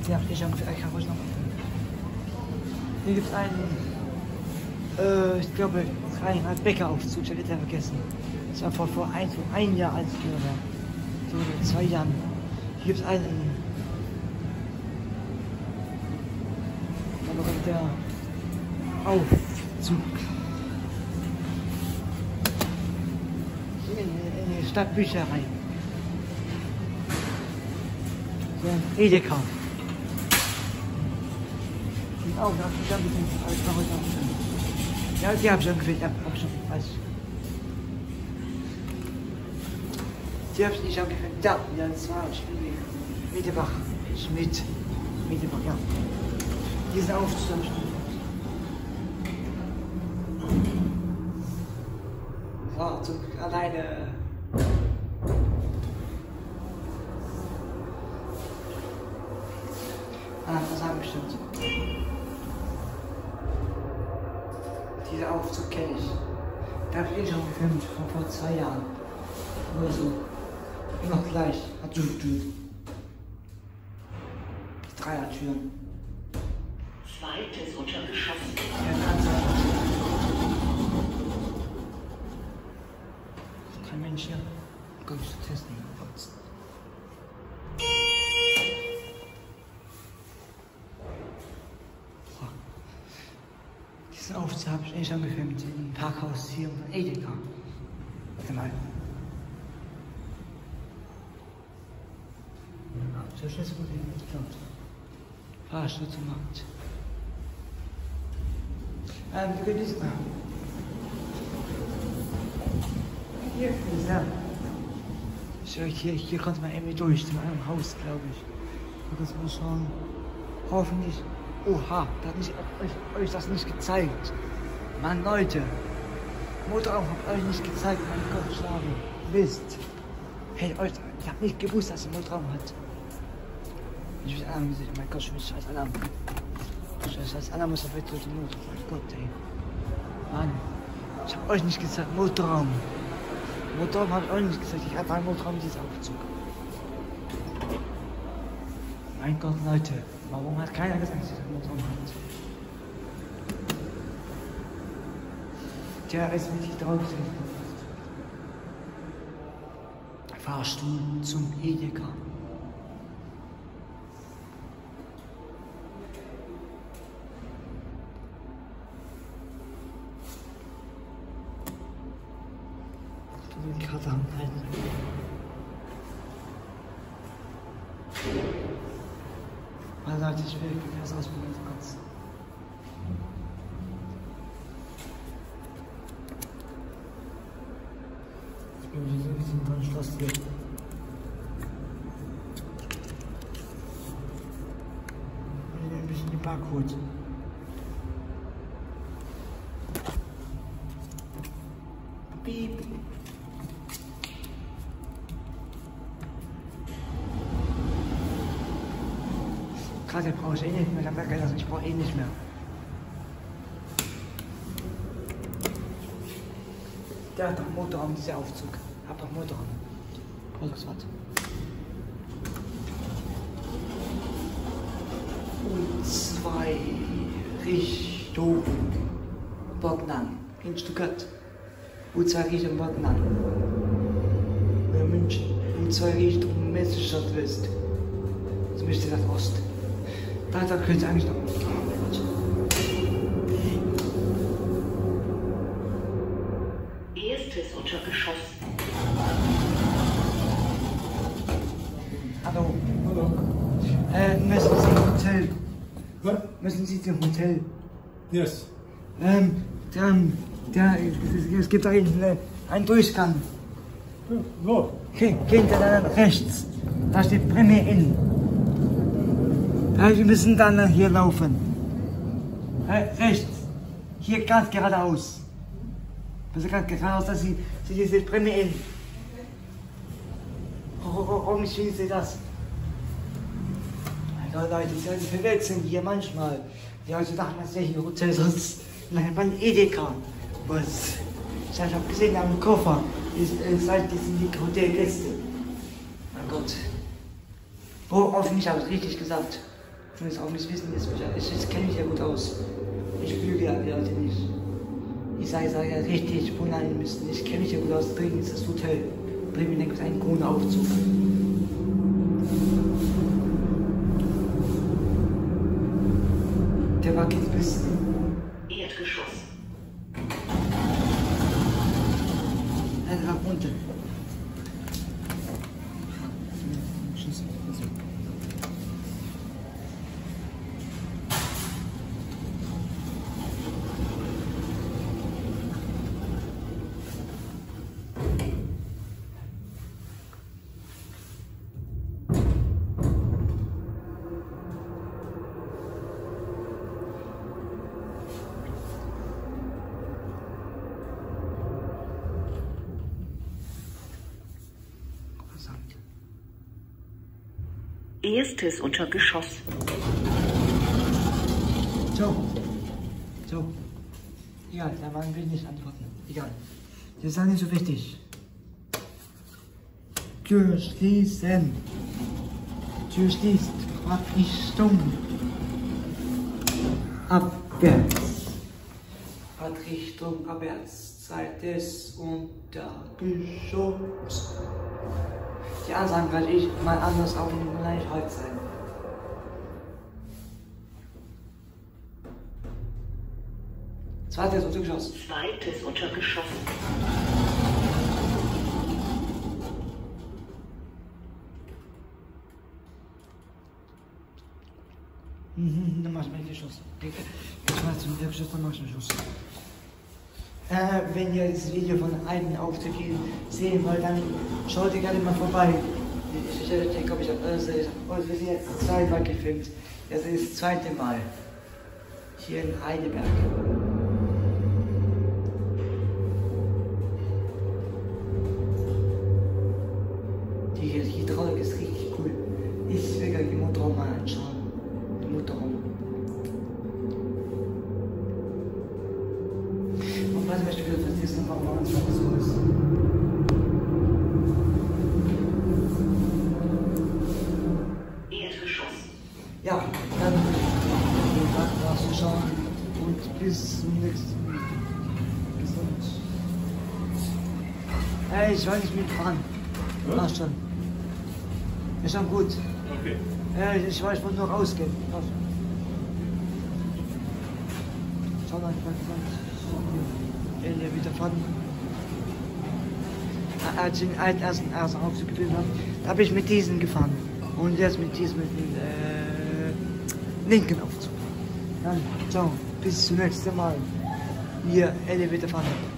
Ja, ich kann ruhig noch. Hier gibt es einen, ich glaube, ein Bäckeraufzug, ich habe jetzt vergessen. Das war vor ein Jahr als ich war. So 2 Jahren. Hier gibt es einen. Da kommt der Aufzug. In die Stadtbücherei. So ein Edeka. Und auch, da habe ich ein bisschen alles noch heute auch. Ja, die habe ich schon gefällt, ja, hab schon, weiß. Die habe ich nicht auch gefällt. Ja, das war Mietebach. Mietebach, ja. Diesen Aufzug habe ich schon gefällt. Fahrzeug alleine. Das haben wir bestimmt. Dieser Aufzug kenne ich. Da habe ich schon gefilmt, vor 2 Jahren. Oder so. Immer gleich. Hat so getötet. 3er-Türen. Zweites Untergeschoss. Ja, kein Mensch hier. Komm ich zu testen. Diesen Aufzug habe ich schon gefilmt im Parkhaus hier von Edeka. Warte mal. So schnell so gut wie ich glaube. Fahrstuhl zum Markt. Wir können diesen machen. Hier ist er. Hier kommt man irgendwie durch, zu einem Haus, glaube ich. Wir können mal schauen. Hoffentlich. Oha, da hat euch das nicht gezeigt. Mann, Leute. Motorraum hat euch nicht gezeigt, mein Gott, schlagen. Mist. Hey, ich hab nicht gewusst, dass ihr Motorraum hat. Ich will Alarm gesehen, mein Gott, schon scheiß Alarm. Scheiß Alarm muss auf jetzt durch den Motor. Mein Gott, ey. Mann, ich hab euch nicht gezeigt, Motorraum. Motorraum hab ich euch nicht gezeigt, ich hab einen Motorraum, dieser Aufzug. Mein Gott, Leute, warum hat keiner gesagt, dass dieser Motorraum hat? Der ist wirklich draufgesetzt. Fahrstuhl zum Edeka. Die Karte anhalten. Man sagt, ich will das ausprobieren kurz. Ich bin wieder so ein bisschen von Schloss hier. Ein bisschen den Barcode. Piep. Karte brauche ich eh nicht mehr, dann merke ich das, ich brauche eh nicht mehr. Der hat doch Motorraum, dieser Aufzug. Hab doch Motorraum. Was? Und 2 Richtung Bodnan in Stuttgart. Und 2 Richtung Bodnan. Oder München. Und 2 Richtung Messerstadt West. So müsste das Ost. Da könnte es eigentlich noch. Erstes Untergeschoss. Hallo. Müssen Sie im Hotel? What? Müssen Sie zum Hotel? Yes. Es gibt da hinten einen Durchgang. Wo? Gehen Sie dann rechts. Da steht Premier Inn. Wir müssen dann hier laufen. Rechts. Hier ganz geradeaus. Also ganz geradeaus, dass Sie diese Premier Inn. Warum finden Sie das? Mein Gott, Leute, Sie verwechseln hier manchmal. Die Leute dachten, das wäre hier Hotel, sonst nein, man Edeka. Was? Ich habe gesehen am Koffer. Die sind die Hotelgäste. Mein Gott. Oh, hoffentlich habe ich es richtig gesagt. Du willst auch nicht wissen, jetzt kenne ich ja gut aus. Ich lüge ja die Leute nicht. Ich sage ja richtig, wo rein müssen. Ich kenne mich ja gut aus. Drüben ist das Hotel. Drüben denkt ein Kroneaufzug. Der war ganz bis Erdgeschoss. Nein, der war runter. Erstes Untergeschoss. So. Egal, da waren wir nicht antworten. Egal. Das ist auch nicht so wichtig. Tür schließen. Tür schließt. Fahrtrichtung. Abwärts. Fahrtrichtung abwärts. Zweites Untergeschoss. Die Ansagen werde ich mal anders auf dem Bereich heute sein. Zweites Untergeschoss. Zweites Untergeschoss. Dann mach ich mal den Schuss. Ich mach zum Untergeschoss, dann mach ich den Schuss. Wenn ihr das Video von einem Auftritt sehen wollt, dann schaut ihr gerne mal vorbei. Ich denke, ob ich habe wir sind jetzt zweimal gefilmt. Das ist das zweite Mal. Hier in Heidelberg. Die Hydraulik ist richtig cool. Ich will gerne die Motorraum mal anschauen. Die Motorraum. Und was möchte ich wieder für das nochmal machen, was so ist. Erdgeschoss. Ja, dann war's schon und bis zum nächsten Mal. Gesund. Hey, ich will nicht mitfahren. Mach schon. Ist schon gut. Okay. Ich wollte nur rausgehen. Schau mal, ich wollte wieder fahren. Als ich den ersten Aufzug gefilmt habe, habe ich mit diesem gefahren. Und jetzt mit diesem linken Aufzug. Dann, ciao, bis zum nächsten Mal. Hier, Elevator fahren.